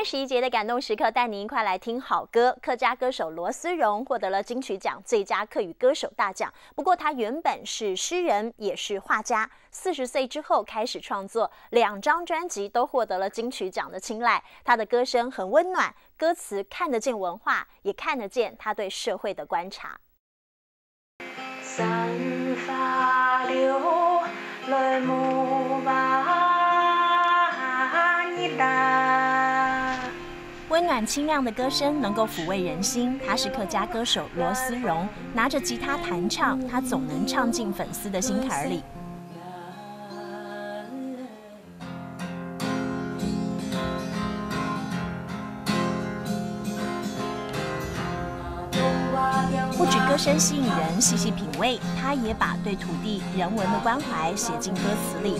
月11节的感动时刻，带您一块来听好歌。客家歌手罗思荣获得了金曲奖最佳客语歌手大奖。不过他原本是诗人，也是画家。40岁之后开始创作，2张专辑都获得了金曲奖的青睐。他的歌声很温暖，歌词看得见文化，也看得见他对社会的观察。 散发流来木巴尼达。 温暖清亮的歌声能够抚慰人心。他是客家歌手罗思荣，拿着吉他弹唱，他总能唱进粉丝的心坎里。不止歌声吸引人，细细品味，他也把对土地人文的关怀写进歌词里。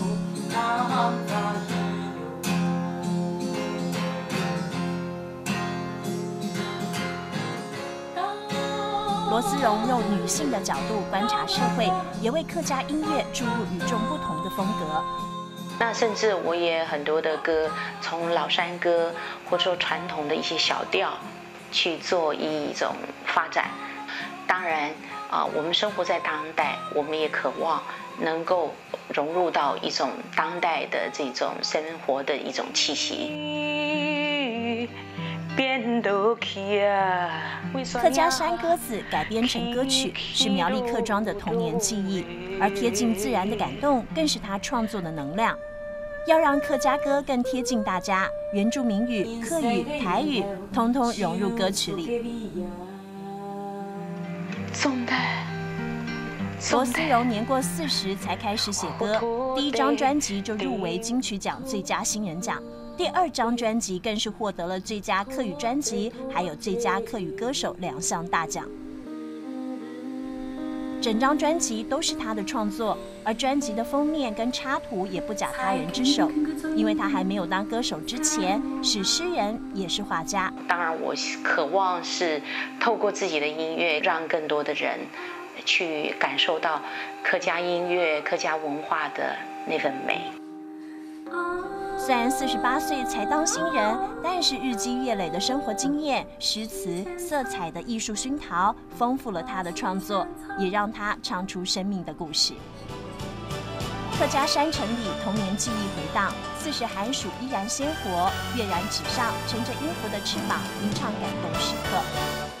罗思荣用女性的角度观察社会，也为客家音乐注入与众不同的风格。 那甚至我也很多的歌，从老山歌或者说传统的一些小调去做一种发展。当然我们生活在当代，我们也渴望能够融入到一种当代的这种生活的一种气息。 客家山歌子改编成歌曲，是苗栗客庄的童年记忆，而贴近自然的感动，更是他创作的能量。要让客家歌更贴近大家，原住民语、客语、台语，通通融入歌曲里。罗思荣年过40才开始写歌，第1张专辑就入围金曲奖最佳新人奖，第2张专辑更是获得了最佳客语专辑，还有最佳客语歌手2项大奖。整张专辑都是他的创作，而专辑的封面跟插图也不假他人之手，因为他还没有当歌手之前是诗人，也是画家。 当然，我渴望是透过自己的音乐，让更多的人去感受到客家音乐、客家文化的那份美。 虽然48岁才当新人，但是日积月累的生活经验、诗词、色彩的艺术熏陶，丰富了他的创作，也让他唱出生命的故事。客家山城里童年记忆回荡，40寒暑依然鲜活，跃然纸上，乘着音符的翅膀，吟唱感动时刻。